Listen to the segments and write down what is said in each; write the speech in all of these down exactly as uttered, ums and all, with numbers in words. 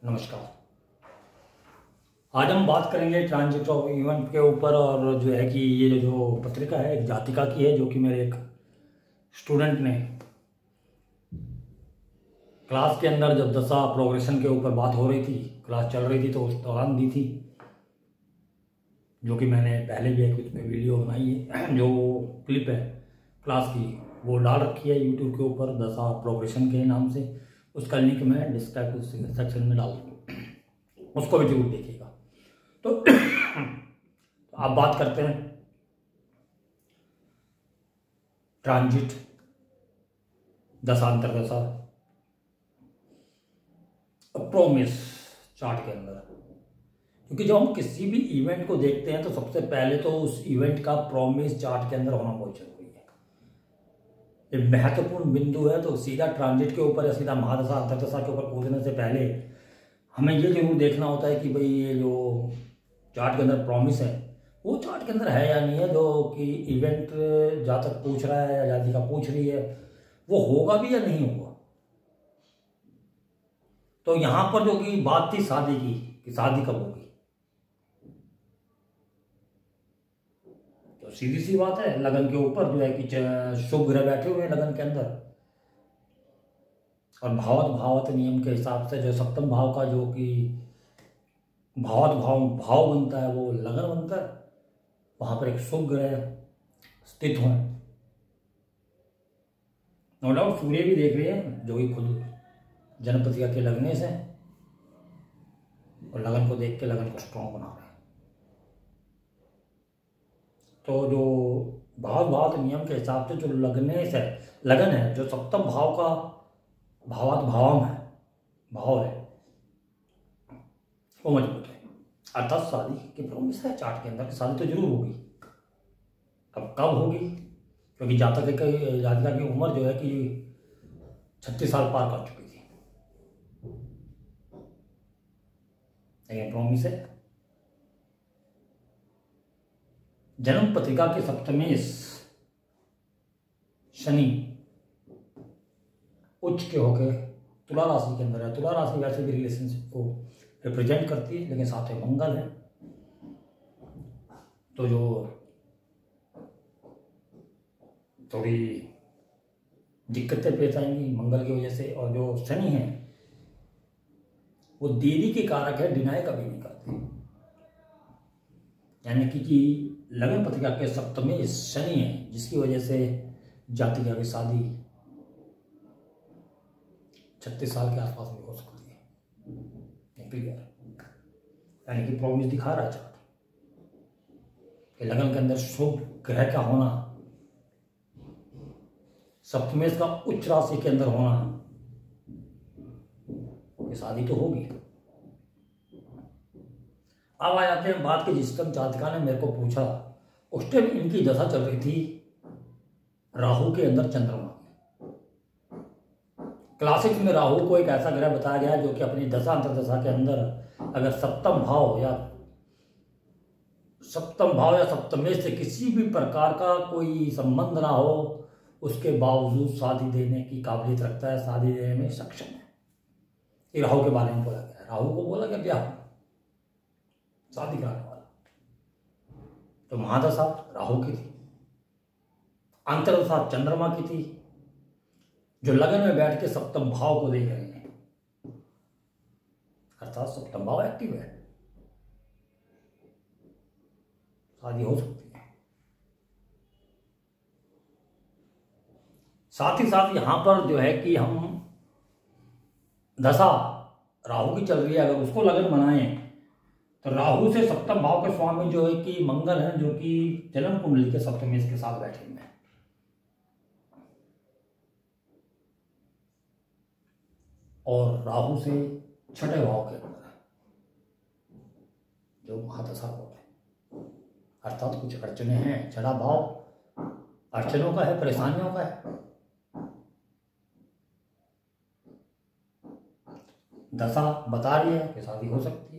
नमस्कार। आज हम बात करेंगे ट्रांजिट ऑफ इवेंट के ऊपर। और जो है कि ये जो पत्रिका है एक जातिका की है, जो कि मेरे एक स्टूडेंट ने क्लास के अंदर जब दशा प्रोग्रेशन के ऊपर बात हो रही थी, क्लास चल रही थी, तो उस दौरान दी थी, जो कि मैंने पहले भी एक उसमें वीडियो बनाई है। जो क्लिप है क्लास की वो डाल रखी है यूट्यूब के ऊपर, दशा प्रोग्रेशन के नाम से। उसका लिंक मैं डिस्क्रिप्शन सेक्शन में डाल दूँगा, उसको भी जरूर देखिएगा। तो, तो आप बात करते हैं ट्रांजिट दशांतर दशा प्रोमिस चार्ट के अंदर, क्योंकि जब हम किसी भी इवेंट को देखते हैं तो सबसे पहले तो उस इवेंट का प्रोमिस चार्ट के अंदर होना बहुत जरूरी है। ये महत्वपूर्ण बिंदु है। तो सीधा ट्रांजिट के ऊपर या सीधा महादशा अंतरदशा के ऊपर कूदने से पहले हमें ये जरूर देखना होता है कि भाई ये जो चार्ट के अंदर प्रॉमिस है वो चार्ट के अंदर है या नहीं है। जो कि इवेंट जातक पूछ रहा है या जातिका पूछ रही है वो होगा भी या नहीं होगा। तो यहां पर जो कि बात थी शादी की, कि शादी कब होगी, तो सीधी सी बात है लगन के ऊपर जो है कि शुभ ग्रह बैठे हुए हैं लगन के अंदर, और भावत भावत नियम के हिसाब से जो सप्तम भाव का जो कि भावत भाव भाव बनता है वो लगन बनता है। वहां पर एक शुभ ग्रह स्थित हो, नो डाउट सूर्य भी देख रहे हैं जो कि खुद जनपतिका के लगने से, और लगन को देख के लगन को स्ट्रॉन्ग बना रहे हैं। तो जो भाव भाव नियम के हिसाब से जो लगने से लगन है, जो सप्तम भाव का भावात भावम है, भाव है, वो मजबूत है। अर्थात शादी की प्रॉमिस है चार्ट के अंदर, शादी तो जरूर होगी। अब कब होगी, क्योंकि जातक जातिका की उम्र जो है कि छत्तीस साल पार कर चुकी थी, लेकिन प्रॉमिस है। जन्म पत्रिका के सप्तमेश शनि उच्च के होकर तुला राशि के अंदर है। तुला राशि वैसे भी रिलेशनशिप को रिप्रेजेंट करती है, लेकिन साथ में मंगल है, तो जो थोड़ी दिक्कतें पेश आएंगी मंगल की वजह से। और जो शनि है वो देरी के कारक है, डिनाई कभी नहीं करते। यानी कि, कि लगन पत्रिका के सप्तमेश शनि है, जिसकी वजह से जातिका की शादी छत्तीस साल के आसपास में हो सकती है। क्लियर, यानी कि प्रॉमिस दिखा रहा है चार्ट कि लगन के अंदर शुभ ग्रह का होना, सप्तमेश का उच्च राशि के अंदर होना, ये शादी तो होगी। अब आ जाते हैं बात की, जिस टाइम जातिका ने मेरे को पूछा उस टाइम इनकी दशा चल रही थी राहु के अंदर चंद्रमा। क्लासिक्स में राहु को एक ऐसा ग्रह बताया गया जो कि अपनी दशा अंतरदशा के अंदर अगर सप्तम भाव या सप्तम भाव या सप्तमेश से किसी भी प्रकार का कोई संबंध ना हो, उसके बावजूद शादी देने की काबिलियत रखता है, शादी देने में सक्षम है। ये राहु के बारे में बोला गया। राहु को बोला गया ब्याह, शादी कराने वाला। तो महादशा राहु की थी, अंतरदशा चंद्रमा की थी, जो लगन में बैठ के सप्तम भाव को देख रहे हैं, अर्थात सप्तम भाव एक्टिव है, शादी हो सकती है। साथ ही साथ यहां पर जो है कि हम दशा राहु की चल रही है, अगर उसको लगन बनाए तो राहु से सप्तम भाव के स्वामी जो है कि मंगल है, जो कि जन्म कुंडली के सप्तमेश के साथ बैठे हुए हैं। और राहु से छठे भाव के अंदर है, जो महादशा को है, अर्थात कुछ अड़चने हैं। छठा भाव अड़चनों का है, परेशानियों का है। दशा बता रही है कि शादी हो सकती है।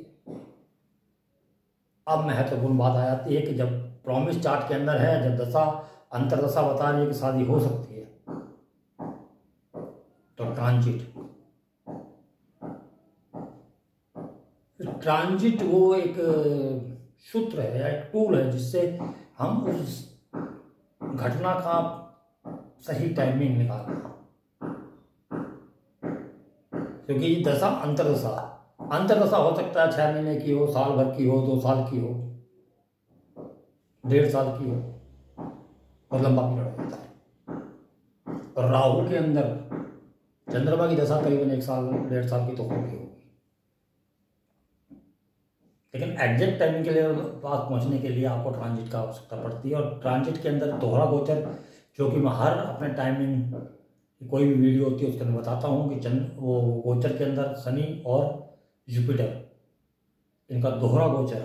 अब महत्वपूर्ण बात आ जाती है कि जब प्रॉमिस चार्ट के अंदर है, जब दशा अंतरदशा बता रही है कि शादी हो सकती है, तो ट्रांजिट ट्रांजिट वो एक सूत्र है या एक टूल है जिससे हम उस घटना का सही टाइमिंग निकालना, क्योंकि ये दशा अंतरदशा अंतरदशा हो सकता है छह महीने की हो, साल भर की हो, दो साल की हो, डेढ़ साल की हो, और लंबा पीरियड होता है। और राहु के अंदर चंद्रमा की दशा करीबन एक साल डेढ़ साल की तो होगी होगी, लेकिन एग्जैक्ट टाइमिंग के लिए पास पहुंचने के लिए आपको ट्रांजिट का आवश्यकता पड़ती है। और ट्रांजिट के अंदर दोहरा गोचर, जो कि मैं हर अपने टाइमिंग कोई भी वीडियो होती है उसके अंदर बताता हूँ कि चंद्र वो गोचर के अंदर शनि और जुपिटर इनका दोहरा गोचर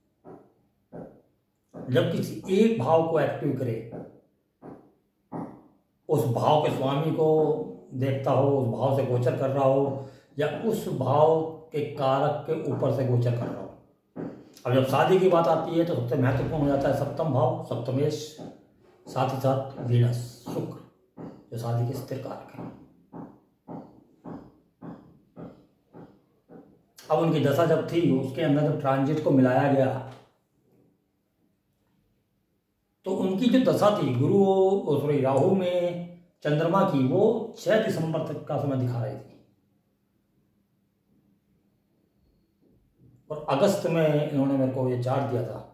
जब किसी एक भाव को एक्टिव करे, उस भाव के स्वामी को देखता हो, उस भाव से गोचर कर रहा हो, या उस भाव के कारक के ऊपर से गोचर कर रहा हो। अब जब शादी की बात आती है तो सबसे महत्वपूर्ण हो जाता है सप्तम भाव, सप्तमेश, साथ ही साथ वीनस, शुक्र, जो शादी के स्थिर कारक है। अब उनकी दशा जब थी उसके अंदर जब ट्रांजिट को मिलाया गया तो उनकी जो दशा थी गुरु सॉरी राहु में चंद्रमा की, वो छह दिसंबर तक का समय दिखा रही थी, और अगस्त में इन्होंने मेरे को ये चार्ट दिया था,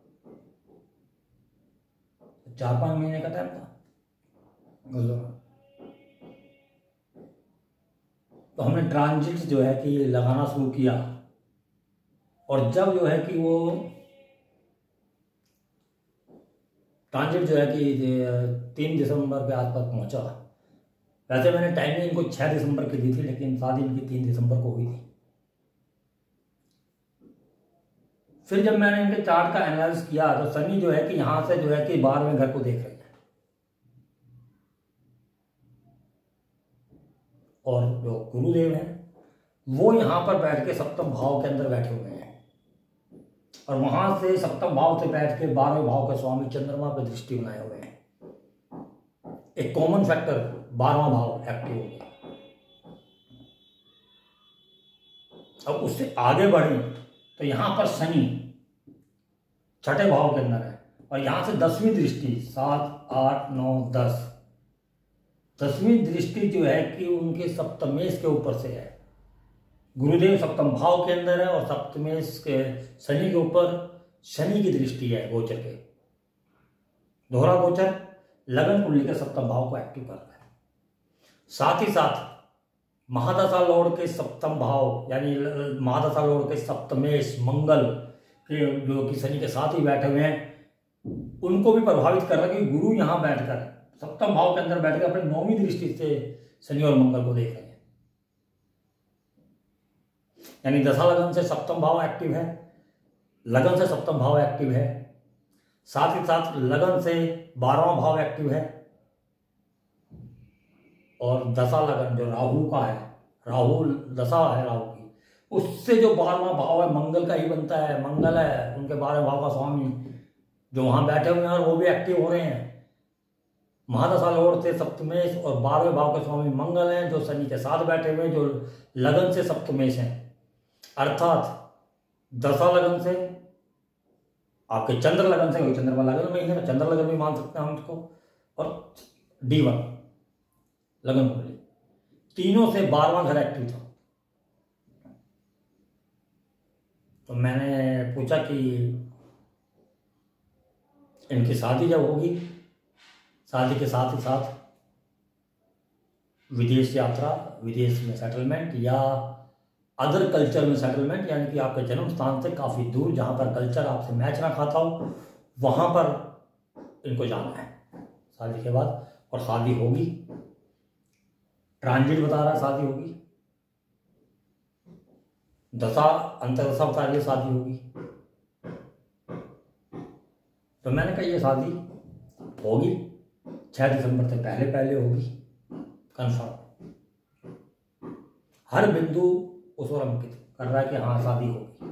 चार पांच महीने का टाइम था। तो हमने ट्रांजिट जो है कि लगाना शुरू किया, और जब जो है कि वो ट्रांजिट जो है कि तीन दिसंबर के आसपास पहुंचा। वैसे मैंने टाइमिंग इनको छह दिसंबर की दी थी, लेकिन शादी इनकी तीन दिसंबर को हुई थी। फिर जब मैंने इनके चार्ट का एनालिसिस किया तो शनि जो है कि यहां से जो है कि बारहवें घर को देख रही है, और जो गुरुदेव हैं वो यहां पर बैठ के सप्तम भाव के अंदर बैठे हुए हैं, और वहां से सप्तम भाव से बैठ के बारहवें भाव के स्वामी चंद्रमा पे दृष्टि बनाए हुए हैं। एक कॉमन फैक्टर बारहवां भाव एक्टिव हो गया। अब उससे आगे बढ़े तो यहां पर शनि छठे भाव के अंदर है, और यहां से दसवीं दृष्टि सात आठ नौ दस दसवीं दृष्टि जो है कि उनके सप्तमेश के ऊपर से है। गुरुदेव सप्तम भाव के अंदर है और सप्तमेश के शनि के ऊपर शनि की दृष्टि है गोचर के। दोहरा गोचर लगन कुंडली के सप्तम भाव को एक्टिव कर रहा है। साथ ही साथ महादशा लॉर्ड के सप्तम भाव यानी महादशा लॉर्ड के सप्तमेश मंगल के जो कि शनि के साथ ही बैठे हुए हैं, उनको भी प्रभावित कर रहा है कि गुरु यहां बैठकर सप्तम भाव के अंदर बैठकर अपनी नौवीं दृष्टि से शनि और मंगल को देख रहे हैं। यानी दशा लगन से सप्तम भाव एक्टिव है, लगन से सप्तम भाव एक्टिव है, साथ ही साथ लगन से बारहवां भाव एक्टिव है, और दशा लगन जो राहु का है, राहु दशा है राहु की, उससे जो बारहवां भाव है मंगल का ही बनता है। मंगल है उनके बारहवें भाव का स्वामी जो वहां बैठे हुए हैं और वो भी एक्टिव हो रहे हैं। महादशा लॉर्ड से सप्तमेश और बारहवें भाव के स्वामी मंगल हैं जो शनि के साथ बैठे हुए हैं, जो लगन से सप्तमेश हैं। अर्थात दशा लगन से आपके चंद्र लगन से, चंद्रमा लगन में ही है, चंद्र लगन भी मान सकते हैं हम इसको, और डी वन लगन कुंडली, तीनों से बारहवां घर एक्टिव था। तो मैंने पूछा कि इनकी शादी जब होगी, शादी के साथ ही साथ विदेश यात्रा, विदेश में सेटलमेंट या अदर कल्चर में सेटलमेंट, यानी कि आपके जन्म स्थान से काफ़ी दूर जहाँ पर कल्चर आपसे मैच ना खाता हो, वहाँ पर इनको जाना है शादी के बाद, और शादी होगी। ट्रांजिट बता रहा है शादी होगी, दशा अंतरदशा बता रही है शादी होगी। तो मैंने कहा ये शादी होगी, छह दिसंबर से पहले पहले होगी, कंफर्म। हर बिंदु उस ओर अंकित कर रहा है कि हाँ शादी होगी।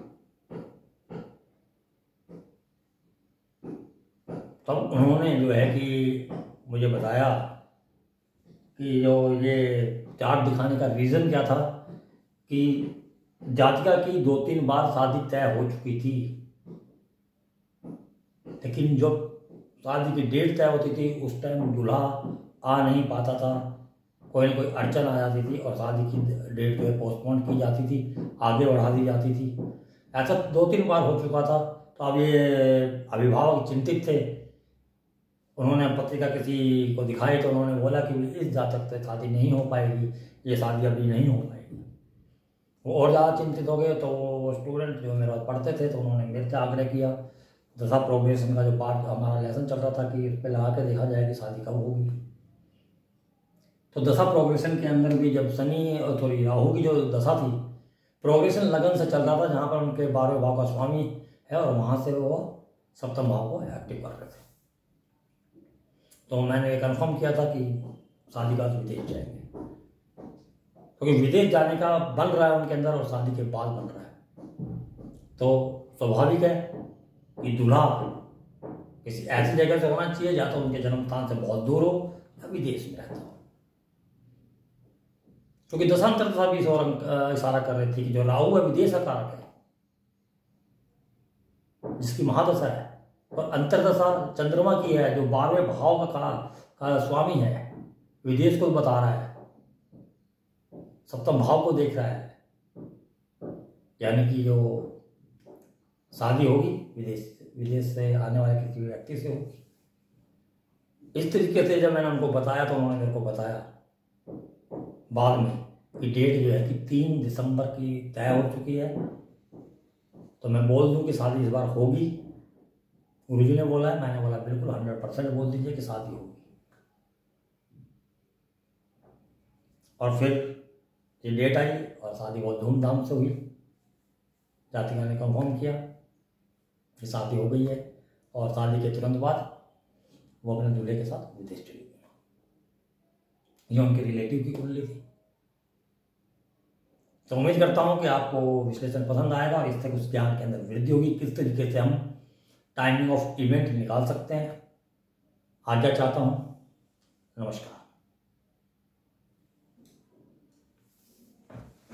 तब तो उन्होंने जो है कि मुझे बताया कि जो ये चार्ट दिखाने का रीज़न क्या था कि जातिका की दो तीन बार शादी तय हो चुकी थी, लेकिन जो शादी की डेट तय होती थी उस टाइम दूल्हा आ नहीं पाता था, कोई ना कोई अड़चन आ जाती थी और शादी की डेट जो है पोस्टपोन की जाती थी, आगे बढ़ा दी जाती थी। ऐसा दो तीन बार हो चुका था। तो अब ये अभिभावक चिंतित थे। उन्होंने पत्रिका किसी को दिखाई तो उन्होंने बोला कि इस जातक से शादी नहीं हो पाएगी, ये शादी अभी नहीं हो पाएगी। वो और ज़्यादा चिंतित हो गए। तो स्टूडेंट जो मेरे पास पढ़ते थे तो उन्होंने मेरे से आग्रह किया, दशा प्रोग्रेशन का जो पार्ट हमारा लेसन चल रहा था कि इस पर लगा के देखा जाए कि शादी कब होगी। तो दशा प्रोग्रेशन के अंदर भी जब शनि और थोड़ी राहु की जो दशा थी, प्रोग्रेशन लगन से चल रहा था, जहाँ पर उनके बारहवें भाव का स्वामी है और वहाँ से वो सप्तम भाव को एक्टिव कर रहे थे। तो मैंने कंफर्म किया था कि शादी का विदेश जाएंगे, क्योंकि तो विदेश जाने का बन रहा है उनके अंदर और शादी के बाद बन रहा है। तो स्वाभाविक है कि दूल्हा किसी ऐसी जगह से होना चाहिए या तो उनके जन्म स्थान से बहुत दूर हो या विदेश में रहता हो, क्योंकि दशांतर दशा भी इस ओर इशारा कर रही थी कि जो राहु है विदेश का कारक है, जिसकी महादशा है, और अंतरदशा चंद्रमा की है जो बारहवें भाव का, का स्वामी है, विदेश को बता रहा है, सप्तम भाव को देख रहा है, यानी कि जो शादी होगी विदेश विदेश से आने वाले किसी व्यक्ति से होगी। इस तरीके से जब मैंने उनको बताया तो उन्होंने मेरे को बताया बाद में कि डेट जो है कि तीन दिसंबर की तय हो चुकी है। तो मैं बोल दूं कि शादी इस बार होगी, गुरुजी ने बोला है, मैंने बोला बिल्कुल हंड्रेड परसेंट बोल दीजिए कि शादी होगी। और फिर ये डेट आई और शादी बहुत धूमधाम से हुई। जातिका ने कंफर्म किया कि शादी हो गई है और शादी के तुरंत बाद वो अपने दूल्हे के साथ विदेश चली गई। ये उनके रिलेटिव की कुंडली थी। तो उम्मीद करता हूँ कि आपको विश्लेषण पसंद आएगा और इससे कुछ ज्ञान के अंदर वृद्धि होगी, किस तरीके से हम टाइमिंग ऑफ इवेंट निकाल सकते हैं। आज्ञा चाहता हूँ। नमस्कार।